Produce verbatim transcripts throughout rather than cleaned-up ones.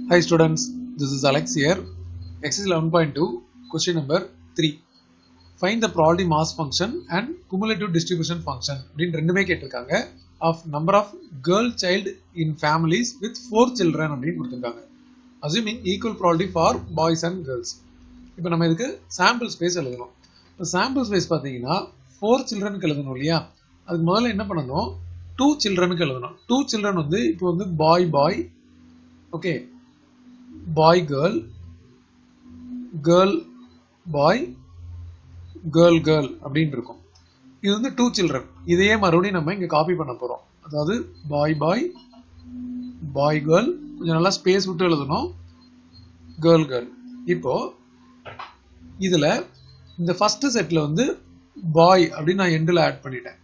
Hi students, this is Alex here. Exercise eleven point two, question number three. Find the probability mass function and cumulative distribution function அப்படின்னு ரெண்டுமே கேட்டிருக்காங்க of number of girl child in families with four children அப்படின்னு கொடுத்திருக்காங்க. Assuming equal probability for boys and girls. இப்போ நம்ம இதுக்கு sample space எழுதணும். இப்போ sample space பார்த்தீங்கன்னா four childrenக்கு எழுதணும் இல்லையா? அதுக்கு முதல்ல என்ன பண்ணணும்? two childrenக்கு எழுதணும். two children வந்து இப்போ வந்து boy boy, okay, boy girl, girl boy, girl girl அப்படின்னு இருக்கும். இது வந்து two children. இதையே மறுபடியும் நம்ம இங்க காப்பி பண்ண போறோம். அதாவது boy boy, boy girl, கொஞ்சம் நல்லா ஸ்பேஸ் விட்டு எழுதணும், girl girl. இப்போ இதுல இந்த ஃபர்ஸ்ட் செட்ல வந்து boy அப்படின்னு நான் எண்ட்ல ஆட் பண்ணிட்டேன்.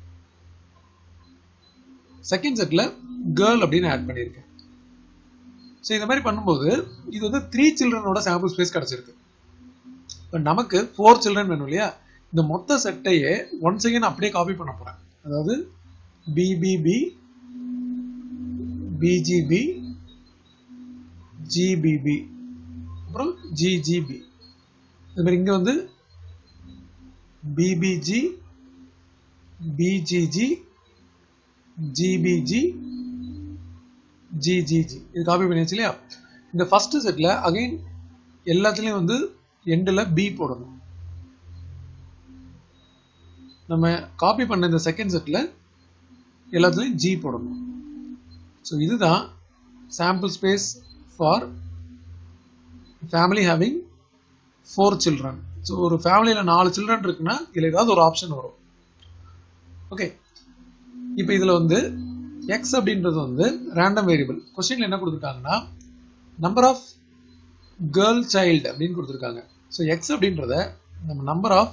செகண்ட் செட்ல girl அப்படின்னு ஆட் பண்ணியிருக்கேன். ஸோ இந்த மாதிரி பண்ணும்போது இது வந்து த்ரீ சில்ட்ரனோட சாம்பிள் ஸ்பேஸ் கிடைச்சிருக்கு. இப்போ நமக்கு ஃபோர் சில்ட்ரன் வேணும் இல்லையா? இந்த மொத்த செட்டையே ஒன் செகண்ட் அப்படியே காப்பி பண்ண போறேன். அதாவது பிபிபி, பிஜிபி, ஜிபிபி, அப்புறம் ஜிஜிபி. இந்த மாதிரி இங்க வந்து பிபிஜி, பிஜிஜி, ஜிபிஜி, ஜிஜிஜி. இது காப்பி பண்ணியாச்சு இல்லையா? இந்த ஃபர்ஸ்ட் செட்ல அகைன் எல்லாத்துலயும் வந்து எண்ட்ல பி போடணும். நம்ம காப்பி பண்ண இந்த செகண்ட் செட்ல எல்லாத்துலயும் ஜி போடணும். ஸோ இதுதான் sample space for family having four children. So ஒரு ஃபேமிலியில நாலு சில்ட்ரன் இருக்குன்னா இதுல ஏதாவது ஒரு ஆப்ஷன் வரும். ஓகே, இப்போ இதுல வந்து x அப்படின்றது வந்து ரேண்டம் வேரியபிள். கொஸ்டின்ல என்ன கொடுத்துருக்காங்கன்னா நம்பர் ஆஃப் கேர்ள் சைல்டு அப்படின்னு கொடுத்துருக்காங்க. ஸோ எக்ஸ் அப்படின்றத நம்ம நம்பர் ஆஃப்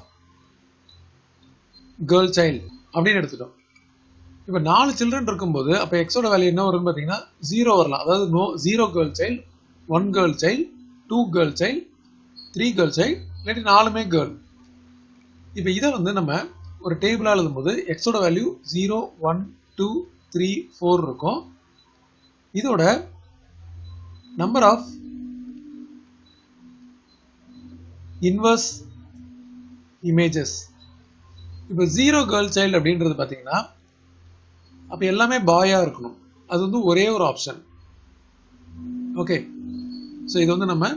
கேர்ள் சைல்டு அப்படின்னு எடுத்துட்டோம். இப்போ நாலு சில்ட்ரன் இருக்கும்போது அப்போ எக்ஸோட வேல்யூ என்ன வரும்னு பார்த்தீங்கன்னா ஜீரோ வரலாம். அதாவது no zero girl child, one girl child, two girl child, three girl child, இல்லாட்டி நாலுமே கேர்ள். இப்போ இதை வந்து நம்ம ஒரு டேபிளாக எழுதும்போது எக்ஸோட value zero, one, two, three, four இருக்கும். இதோட நம்பர் ஆஃப் இன்வர்ஸ் இமேஜஸ். இப்போ ஜீரோ கேர்ள் சைல்டு அப்படின்றது பார்த்தீங்கன்னா அப்ப எல்லாமே பாயா இருக்கணும். அது வந்து ஒரே ஒரு ஆப்ஷன். ஓகே, ஸோ இது வந்து நம்ம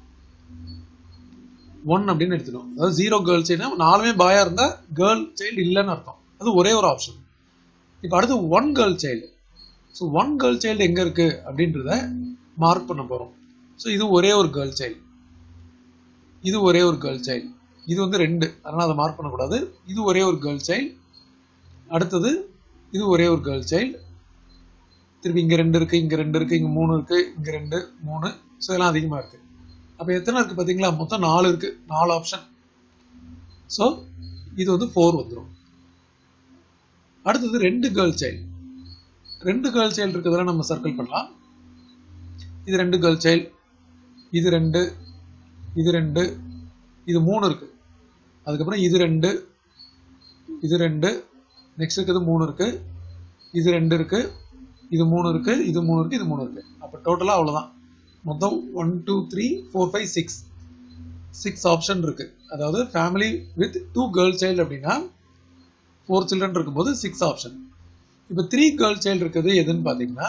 ஒன் அப்படின்னு எடுத்துக்கணும். அதாவது ஜீரோ கேர்ள் சைல்டு, நாலுமே பாயா இருந்தா கேர்ள் சைல்டு இல்லைன்னு அர்த்தம். அது ஒரே ஒரு ஆப்ஷன். இப்போ அடுத்து one girl child. So one girl child எங்க இருக்கு அப்படின்றத மார்க் பண்ண போறோம். ஸோ இது ஒரே ஒரு கேர்ள் சைல்டு, இது ஒரே ஒரு கேர்ள் சைல்டு, இது வந்து ரெண்டு, அதனால அதை மார்க் பண்ணக்கூடாது. இது ஒரே ஒரு கேர்ள் சைல்டு. அடுத்தது இது ஒரே ஒரு கேர்ள் சைல்டு. திருப்பி இங்க ரெண்டு இருக்கு, இங்க ரெண்டு இருக்கு, இங்க மூணு இருக்கு, இங்க ரெண்டு, மூணு. ஸோ இதெல்லாம் அதிகமா இருக்கு. அப்ப எத்தனை இருக்கு பாத்தீங்களா? மொத்தம் நாலு இருக்கு, நாலு ஆப்ஷன். ஸோ இது வந்து ஃபோர் வந்துடும். அடுத்தது ரெண்டு கேர்ள் சைல்டு. ரெண்டு கேர்ள் சைல்டு இருக்கிறதுல நம்ம சர்க்கிள் பண்ணலாம். இது ரெண்டு கேர்ள் சைல்டு, இது ரெண்டு, இது ரெண்டு, இது மூணு இருக்கு. அதுக்கப்புறம் இது ரெண்டு, இது ரெண்டு, நெக்ஸ்ட் இருக்கிறது மூணு இருக்கு, இது ரெண்டு இருக்கு, இது மூணு இருக்கு, இது மூணு இருக்கு, இது மூணு இருக்கு. அப்ப டோட்டலா அவ்வளவுதான். மொத்தம் one two three four five six six option இருக்கு. அதாவது family with two girl child அப்படின்னா ஃபோர் சில்ட்ரன் இருக்கும்போது சிக்ஸ் ஆப்ஷன். இப்போ த்ரீ கேர்ள் சைல்டு இருக்குது எதுன்னு பாத்தீங்கன்னா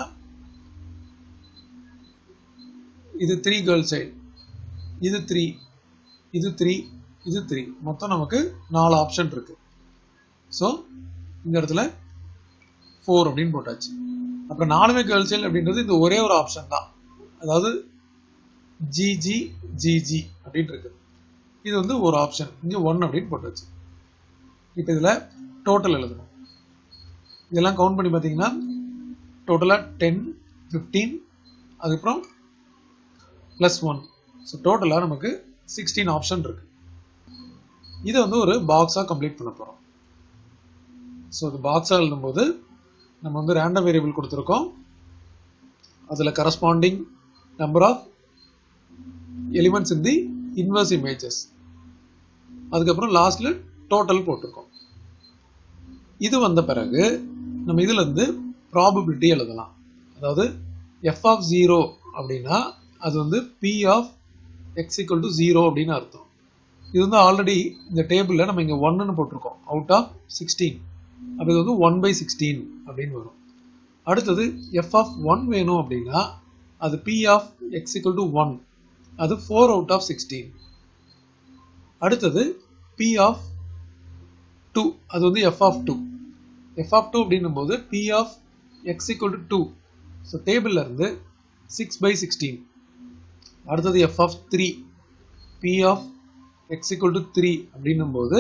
இது த்ரீ கேர்ள் சைல்டு, இது த்ரீ, இது த்ரீ, இது த்ரீ. மொத்தம் நமக்கு நாலு ஆப்ஷன் இருக்கு. ஸோ இந்த இடத்துல ஃபோர் அப்படின்னு போட்டாச்சு. அப்புறம் நாலுமே கேர்ள் சைல்டு அப்படின்றது இந்த ஒரே ஒரு ஆப்ஷன் தான். அதாவது ஜிஜி ஜிஜி அப்படின்னு இருக்கு. இது வந்து ஒரு ஆப்ஷன். இங்க ஒன் அப்படின்னு போட்டாச்சு. இப்போ இதுல டோட்டல் எழுதணும். இதெல்லாம் கவுண்ட் பண்ணி பார்த்தீங்கன்னா டோட்டலா டென், ஃபிஃப்டீன், அதுக்கப்புறம் பிளஸ் ஒன். ஸோ டோட்டலா நமக்கு சிக்ஸ்டீன் ஆப்ஷன் இருக்கு. இதை வந்து ஒரு பாக்ஸா கம்ப்ளீட் பண்ண போறோம். ஸோ இது பாக்ஸா எழுதும்போது நம்ம வந்து ரேண்டம் வேரியபிள் கொடுத்துருக்கோம். அதுல corresponding number of elements in the inverse images. அதுக்கப்புறம் லாஸ்ட்ல டோட்டல் போட்டிருக்கோம். இது வந்த பிறகு நம்ம இதுல இருந்து ப்ராபபிலிட்டி எழுதலாம். அதாவது f of zero அப்படின்னா அது வந்து p of x equal to zero அப்படின்னு அர்த்தம். இது வந்து ஆல்ரெடி இந்த டேபிள்ல நம்ம இங்க one ன்னு போட்டிருக்கோம் அவுட் ஆஃப் sixteen. அப்ப இது வந்து one by sixteen அப்படின்னு வரும். அடுத்தது f of one வேணும் அப்படின்னா அது p of x equal to one, அது four out of sixteen. அடுத்தது p of two, அது வந்து f of two. f of two அப்படின்னும்போது p of x equal to two. So டேபிள்ல இருந்து six by sixteen. அடுத்தது f of three, p of x equal to three அப்படின்னும்போது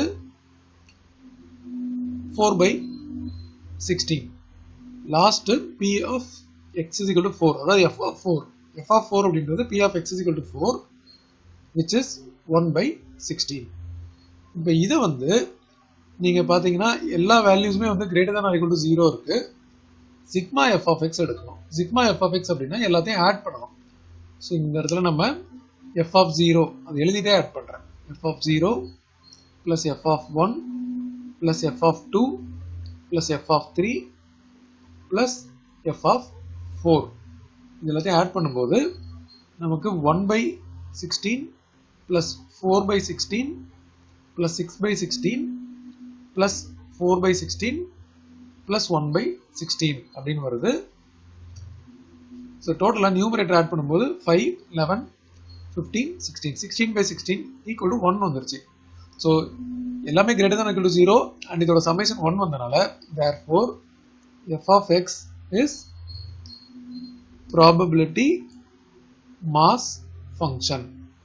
four by sixteen. Last p of x is equal to four, அதாவது f of four. f of four அப்படின்றது p of x is equal to four, which is one by sixteen. இப்போ இதை வந்து நீங்க பாத்தீங்கன்னா எல்லா வேல்யூஸ்மே வந்து greater than or equal to zero இருக்கு. sigma f of x எடுக்கணும். sigma f of x அப்படின்னா எல்லாத்தையும் ஆட் பண்ணணும். ஸோ இந்த இடத்துல நம்ம f of zero அது எழுதிட்டே ஆட் பண்றேன். f of zero plus f of one plus f of two plus f of three plus f of four. இது எல்லாத்தையும் ஆட் பண்ணும்போது நமக்கு one by sixteen plus four by sixteen plus six by sixteen plus four by sixteen plus one by sixteen அப்படின்னு வருது. So டோட்டலாக numerator add பண்ணும்போது five, eleven, fifteen, sixteen. sixteen by sixteen equal to one வந்துருச்சு. So எல்லாமே greater than or equal to zero and இதோட summation one வந்தனால therefore f of x is probability mass function.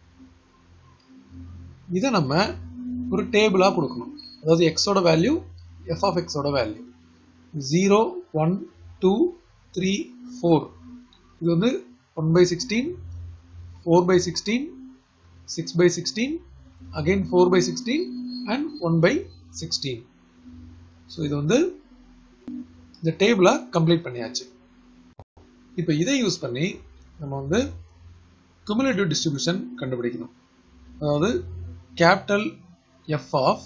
இதை நம்ம ஒரு டேபிளா கொடுக்கணும். அதாவது x ஓட வேல்யூ, f of x ஓட value zero, one, two, three, four. இது வந்து one by sixteen, four by sixteen, six by sixteen, again four by sixteen and one by sixteen. So இது வந்து இந்த டேபிளை கம்ப்ளீட் பண்ணியாச்சு. இப்போ இதை யூஸ் பண்ணி நம்ம வந்து cumulative distribution கண்டுபிடிக்கணும். அதாவது கேபிட்டல் f of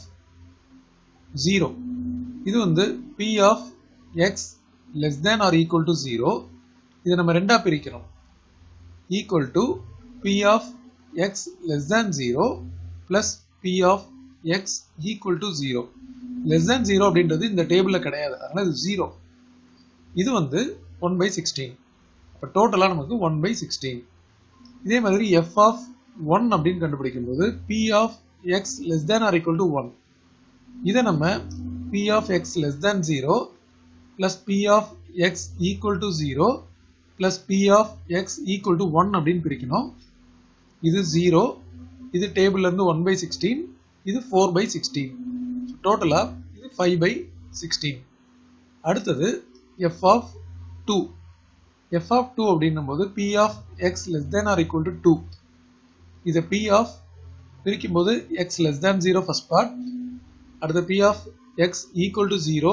zero இது வந்து p of x less than or equal to zero. இதை நம்ம ரெண்டா பிரிக்கணும். equal to p of x less than zero plus p of x equal to zero. less than zero அப்படின்றது இந்த டேபிள்ல கிடையாது, அதனால இது zero. இது வந்து one by sixteen. அப்ப டோட்டலா நமக்கு one by sixteen. இதே மாதிரி f of one அப்படின்னு கண்டுபிடிக்கும்போது p of x less than or equal to one. இதை நம்ம p of x less than zero plus p of x equal to zero plus p of x equal to one அப்படின்னு பிரிக்கணும். இது zero, இது டேபிள்ல இருந்து one by sixteen, இது four by sixteen. டோட்டலா இது five by sixteen. அடுத்தது f of two. f of two அப்படின்னும்போது p of x less than or equal to two. இது p of பிரிக்கும்போது x less than zero first part, அடுத்து p of x equal to zero,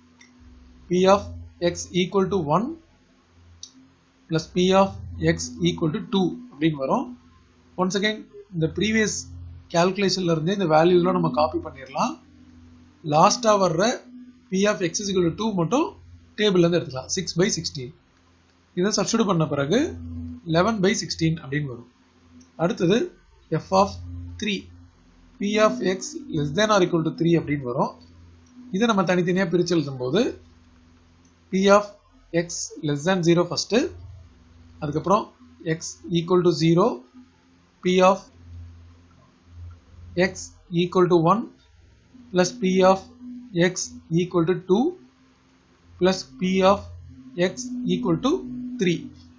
p of x equal to one plus p of x equal to two அப்படின்னு வரும். once again இந்த previous calculationல இருந்தே இந்த வேல்யூஸ்லாம் நம்ம copy பண்ணிடலாம். லாஸ்டா வர்ற p of x is equal to two மட்டும் டேபிள்ல இருந்து எடுத்துக்கலாம். six by sixteen. இதை சப்ஸ்டிட்யூட் பண்ண பிறகு eleven by sixteen அப்படின்னு வரும். அடுத்தது f of three, p of x less than or equal to three அப்படின்னு வரும். இதை நம்ம தனித்தனியா பிரிச்சு எழுதும்போது p of x less than zero first, அதுக்கப்புறம் x equal to zero, p of x equal to one plus p of x equal to two plus p of x equal to three.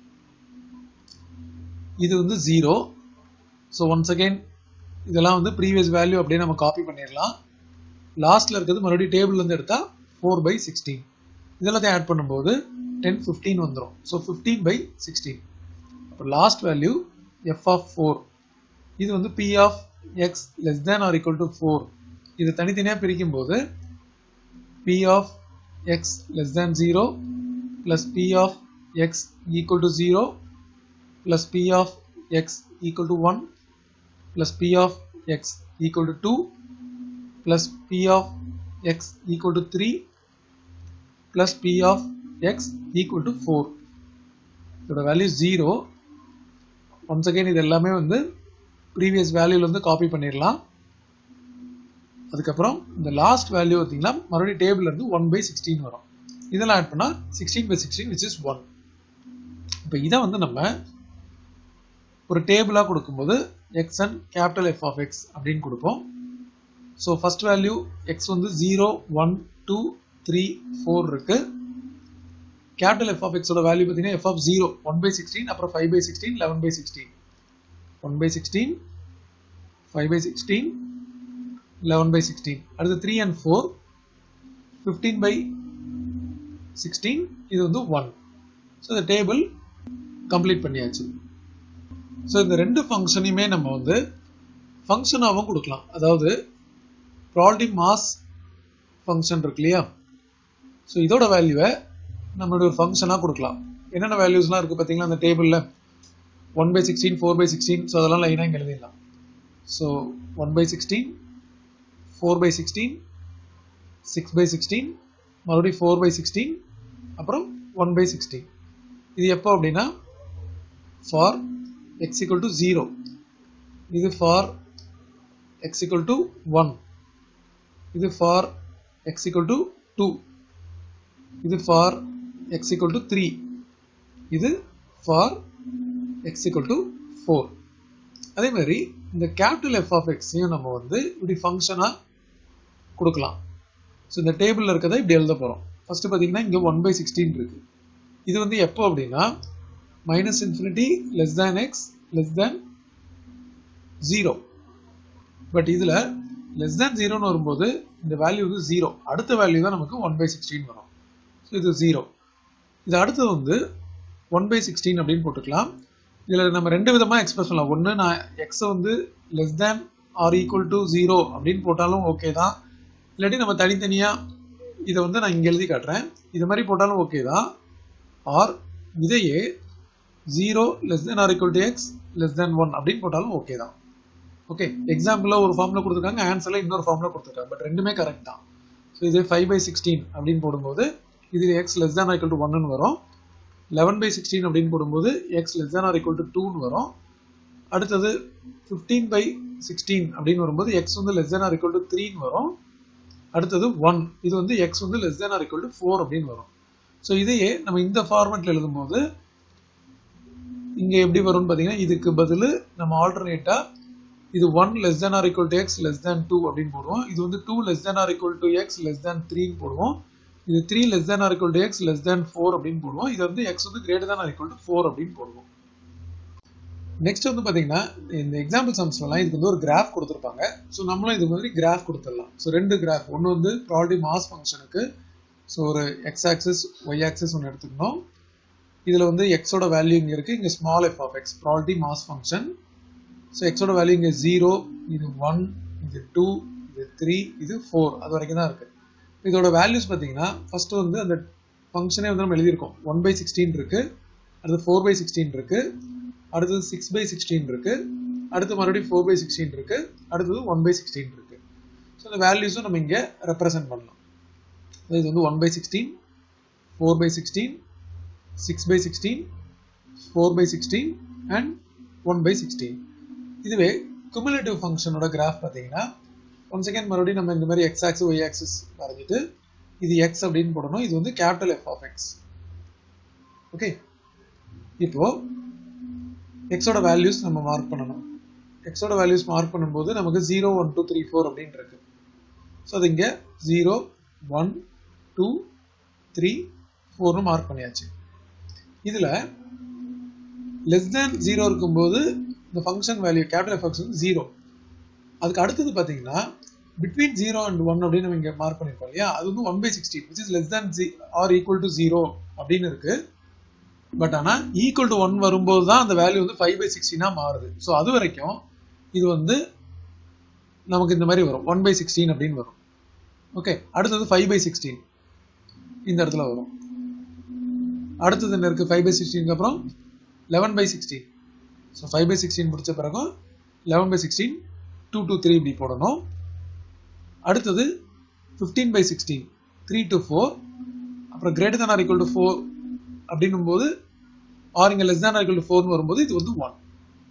இது வந்து zero. so once again இதெல்லாம் வந்து previous value அப்படியே நம்ம copy பண்ணிடலாம். லாஸ்ட்ல இருக்கிறது மறுபடியும் டேபிள்ல இருந்து எடுத்தா four by sixteen. இதெல்லாம் ஆட் பண்ணும்போது ten, fifteen வந்துரும். so fifteen by sixteen. அப்ப லாஸ்ட் வேல்யூ f of four. இது வந்து p of x less than or equal to four. இது தனித்தனியா பிரிக்கும்போது p of x less than zero plus p of x equal to zero plus p of x equal to one plus p of x equal to two plus p of x equal to three plus p of x equal to four. இதோட value zero. Once again இது எல்லாமே வந்து previous வேல்யூல இருந்து copy பண்ணிடலாம். அதுக்கப்புறம் இந்த last value பார்த்தீங்கன்னா மறுபடியும் டேபிள்ல இருந்து ஒன் பை சிக்ஸ்டீன் வரும். இதெல்லாம் ஆட் பண்ணா sixteen by sixteen which is one. இப்போ இதை வந்து நம்ம ஒரு டேபிளா கொடுக்கும்போது X and capital F of X அப்படின்னு கொடுப்போம். ஸோ ஃபர்ஸ்ட் வேல்யூ எக்ஸ் வந்து zero one two three four இருக்கு. கேபிட்டல் எஃப் ஆஃப் எக்ஸோட வேல்யூ பார்த்தீங்கன்னா F of zero one by sixteen, அப்புறம் five by sixteen, eleven by sixteen, one by sixteen, five by sixteen, eleven by sixteen. அடுத்து three and four, fifteen by sixteen, இது வந்து ஒன். So இந்த table complete பண்ணியாச்சு. So இந்த ரெண்டு ஃபங்க்ஷனையுமே நம்ம வந்து ஃபங்க்ஷனாகவும் கொடுக்கலாம். அதாவது ப்ராபபிலிட்டி மாஸ் ஃபங்க்ஷன் இருக்கு இல்லையா, ஸோ இதோட வேல்யூவை நம்மளுடைய ஒரு ஃபங்க்ஷனாக கொடுக்கலாம். என்னென்ன வேல்யூஸ்லாம் இருக்குது பார்த்தீங்களா அந்த டேபிளில், one by sixteen, four by sixteen, so அதெல்லாம் லைனாக இங்கே எழுதிடலாம். So one by sixteen, four by sixteen, six by sixteen, மறுபடியும் ஃபோர் பை சிக்ஸ்டீன், அப்புறம் ஒன் பை சிக்ஸ்டீன். இது எப்போ அப்படின்னா for x equal to zero, இது for x equal to one, இது for x equal to two, இது for x equal to three, இது for x equal to four. அதே மாதிரி இந்த capital F of x நம்ம வந்து இப்படி ஃபங்க்ஷனா கொடுக்கலாம். ஸோ இந்த டேபிள்ல இருக்கதை இப்படி எழுத போறோம். ஃபர்ஸ்ட் பார்த்தீங்கன்னா இங்க ஒன் பை சிக்ஸ்டீன் இருக்கு. இது வந்து எப்போ அப்படின்னா minus infinity less than x less than zero. But இதுல less than zero னு வரும்போது இந்த வேல்யூ வந்து zero. அடுத்த வேல்யூ தான் நமக்கு ஒன் பை சிக்ஸ்டீன் வரும். ஸோ இது zero. இது அடுத்து வந்து ஒன் பை சிக்ஸ்டீன் அப்படின்னு போட்டுக்கலாம். இதுல நம்ம ரெண்டு விதமா எக்ஸ்பிரஸ் பண்ணலாம். ஒன்று நான் x வந்து less than or equal to zero அப்படின்னு போட்டாலும் ஓகே தான். இல்லாட்டி நம்ம தனித்தனியா இதை வந்து நான் இங்க எழுதி காட்டுறேன். இது மாதிரி போட்டாலும் ஓகே தான். ஆர் இதையே zero less than or equal to X less than one அப்படின்னு போட்டாலும் ஓகே தான். ஓகே, எக்ஸாம்பிளா ஒரு ஃபார்ம்ல கொடுத்துருக்காங்க, ஆன்சர்ல இன்னொரு ஃபார்ம்ல கொடுத்துருக்காங்க. பட் ரெண்டுமே கரெக்ட் தான். ஸோ இது ஃபைவ் பை சிக்ஸ்டீன் அப்படின்னு போடும்போது இது X less than or equal to ஒன்னு வரும். லெவன் பை சிக்ஸ்டீன் அப்படின்னு போடும்போது X less than or equal to டூன்னு வரும். அடுத்தது ஃபிஃப்டீன் பை சிக்ஸ்டீன் அப்படின்னு வரும்போது எக்ஸ் வந்து less than or equal to த்ரீன்னு வரும். அடுத்தது ஒன், இது வந்து எக்ஸ் வந்து less than or equal to four அப்படின்னு வரும். ஸோ இதையே நம்ம இந்த ஃபார்மெட்ல எழுதும்போது இங்க எப்படி வரும்னு பாத்தீங்கன்னா இதுக்கு பதில் நம்ம ஆல்டர்னேட்டா இது one less than or equal to X less than two அப்படின்னு போடுவோம். இது வந்து two less than or equal to X less than த்ரீன்னு போடுவோம். இது three less than or equal to X less than four அப்படின்னு போடுவோம். இது வந்து எக்ஸ் வந்து greater than or equal to four அப்படின்னு போடுவோம். நெக்ஸ்ட் வந்து பாத்தீங்கன்னா இந்த எக்ஸாம்பிள் சம்ஸ்ல எல்லாம் இதுக்கு வந்து ஒரு கிராஃப் கொடுத்துருப்பாங்க. ஸோ நம்மளும் இது மாதிரி கிராஃப் கொடுத்துடலாம். ஸோ ரெண்டு கிராஃப், ஒன்று வந்து ப்ராபபிலிட்டி மாஸ் ஃபங்க்ஷனுக்கு ஸோ ஒரு எக்ஸ் ஆக்சிஸ் ஒய் ஆக்சிஸ் ஒன்று எடுத்துக்கணும். இதுல வந்து எக்ஸோட வேல்யூ இங்க இருக்கு, இங்க small F of X probability mass function. So எக்ஸோட வேல்யூ இங்க ஜீரோ, இது ஒன், இது டூ, இது த்ரீ, இது ஃபோர், அது வரைக்கும் தான் இருக்கு. இதோட வேல்யூஸ் பார்த்தீங்கன்னா ஃபர்ஸ்ட் வந்து அந்த ஃபங்க்ஷனே வந்து நம்ம எழுதியிருக்கோம். ஒன் பை சிக்ஸ்டீன் இருக்கு, அடுத்து ஃபோர் பை சிக்ஸ்டீன் இருக்கு, அடுத்தது சிக்ஸ் பை சிக்ஸ்டீன் இருக்கு, அடுத்து மறுபடியும் ஃபோர் பை சிக்ஸ்டீன் இருக்கு, அடுத்தது ஒன் பை சிக்ஸ்டீன் இருக்கு. ஸோ இந்த வேல்யூஸும் நம்ம இங்க ரெப்ரசென்ட் பண்ணலாம். இது வந்து one by sixteen, four by sixteen, six by sixteen, four by sixteen and one by sixteen. இதுவே குமுலேட்டிவ் ஃபங்க்ஷனோட கிராஃப் பார்த்தீங்கன்னா ஒன் செகண்ட் மறுபடியும் நம்ம இந்த மாதிரி எக்ஸ் ஆக்சிஸ் ஒய் ஆக்சிஸ் வரைஞ்சிட்டு இது எக்ஸ் அப்படின்னு போடணும். இது வந்து capital F of X. Okay, இப்போ எக்ஸோட வேல்யூஸ் நம்ம மார்க் பண்ணணும். எக்ஸோட வேல்யூஸ் மார்க் பண்ணும்போது நமக்கு zero one two three four அப்படின்னு இருக்கு. ஸோ அது இங்கே ஜீரோ ஒன் டூ த்ரீ ஃபோர்னு மார்க் பண்ணியாச்சு. இதுல லெஸ் தேன் ஜீரோ இருக்கும்போது இந்த function value capital F X வந்து ஜீரோ. அதுக்கு அடுத்தது பார்த்தீங்கன்னா பிட்வீன் ஜீரோ அண்ட் ஒன் அப்படின்னு நம்ம இங்கே மார்க் பண்ணிருக்கோம் இல்லையா, அது வந்து one by sixteen which is less than or equal to zero அப்படின்னு இருக்கு. பட் ஆனா ஈக்குவல் டு ஒன் வரும்போது தான் அந்த வேல்யூ வந்து ஃபைவ் பை சிக்ஸ்டீனா மாறுது. ஸோ அது வரைக்கும் இது வந்து நமக்கு இந்த மாதிரி வரும், ஒன் பை சிக்ஸ்டீன் அப்படின்னு வரும். ஓகே, அடுத்தது ஃபைவ் பை சிக்ஸ்டீன் இந்த இடத்துல வரும். அடுத்தது என்ன இருக்கு, ஃபைவ் பை சிக்ஸ்டீனுக்கு அப்புறம் eleven by sixteen. So five by sixteen முடிச்ச பிறகு eleven by sixteen, two two three இப்படி போடணும். அடுத்தது fifteen by sixteen, three to four, அப்புறம் greater than or equal to four அப்படின்னும் போது ஆர் இங்க less than or equal to ஃபோர்னு வரும்போது இது வந்து ஒன்.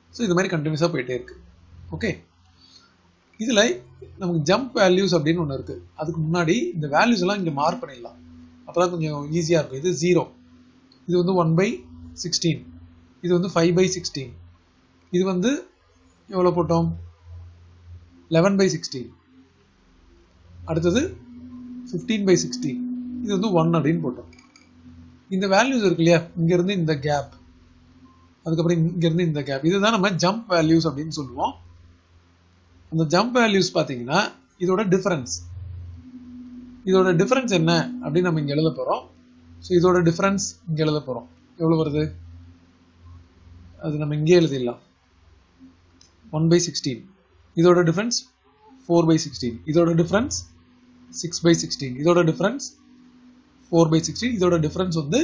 ஸோ இது மாதிரி கண்டினியூஸாக போயிட்டே இருக்கு. ஓகே, இதில் நமக்கு ஜம்ப் வேல்யூஸ் அப்படின்னு ஒன்று இருக்குது. அதுக்கு முன்னாடி இந்த வேல்யூஸ் எல்லாம் இங்கே மார்க் பண்ணிடலாம், அப்போ தான் கொஞ்சம் ஈஸியாக இருக்கும். இது ஜீரோ, இது வந்து ஒன் பை சிக்ஸ்டீன், இது வந்து ஃபைவ் பை சிக்ஸ்டீன், இது வந்து எவ்வளோ போட்டோம் லெவன் பை சிக்ஸ்டீன், அடுத்தது ஃபிஃப்டீன் பை சிக்ஸ்டீன், இது வந்து ஒன் அப்படின்னு போட்டோம். இந்த வேல்யூஸ் இருக்கு இல்லையா, இங்கேருந்து இந்த கேப், அதுக்கப்புறம் இங்கேருந்து இந்த கேப், இதுதான் நம்ம ஜம்ப் வேல்யூஸ் அப்படின்னு சொல்லுவோம். அந்த ஜம்ப் வேல்யூஸ் பார்த்தீங்கன்னா இதோட டிஃபரன்ஸ், இதோட டிஃபரன்ஸ் என்ன அப்படின்னு நம்ம இங்கே எழுத போகிறோம். ஸோ இதோட டிஃபரன்ஸ் இங்கே எழுத போகிறோம். எவ்வளோ வருது அது நம்ம இங்கே எழுதிடலாம். ஒன் பை சிக்ஸ்டீன், இதோட டிஃபரன்ஸ் ஃபோர் பை சிக்ஸ்டீன், இதோட டிஃபரன்ஸ் சிக்ஸ் பை சிக்ஸ்டீன், இதோட டிஃபரன்ஸ் ஃபோர் பை சிக்ஸ்டீன், இதோட டிஃபரன்ஸ் வந்து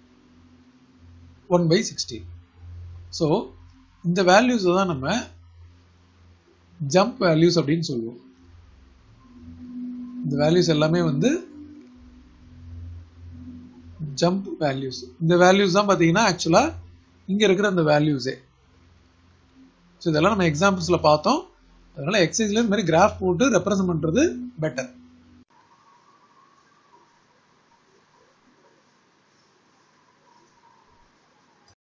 ஒன் பை சிக்ஸ்டீன். ஸோ இந்த வேல்யூஸ் தான் நம்ம ஜம்ப் வேல்யூஸ் அப்படின்னு சொல்லுவோம். இந்த வேல்யூஸ் எல்லாமே வந்து ஜம்ப் வேல்யூஸ். இந்த வேல்யூஸ் தான் பார்த்தீங்கன்னா ஆக்சுவலா இங்க இருக்கிற அந்த வேல்யூஸே. ஸோ இதெல்லாம் நம்ம எக்ஸாம்பிள்ஸ்ல பார்த்தோம். அதனால எக்ஸசைஸ்ல இந்த மாதிரி கிராஃப் போட்டு ரெப்ரசென்ட் பண்றது பெட்டர்.